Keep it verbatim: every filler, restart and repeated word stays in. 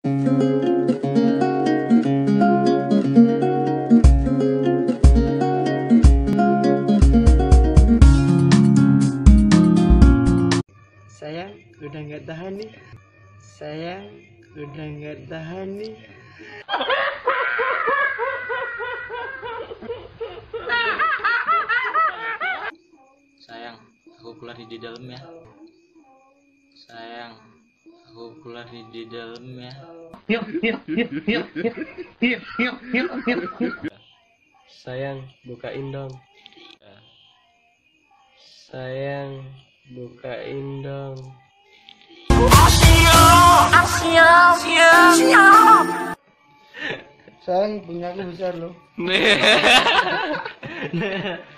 Sayang, udah nggak tahan nih. Sayang, udah nggak tahan nih. Sayang, aku keluar di dalam ya. Sayang, aku keluar di dalam ya. Yuk, yuk, yuk, yuk, yuk, yuk, yuk, yuk, yuk, yuk. Sayang, bukain dong. Sayang, bukain dong. Sayang, punya aku besar loh.